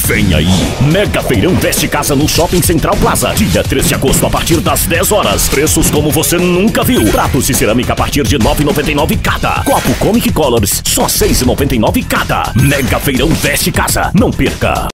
Vem aí, Mega Feirão Veste Casa no Shopping Central Plaza. Dia 3 de agosto a partir das 10 horas. Preços como você nunca viu. Pratos de cerâmica a partir de R$ 9,99 cada. Copo Comic Colors, só R$ 6,99 cada. Mega Feirão Veste Casa. Não perca!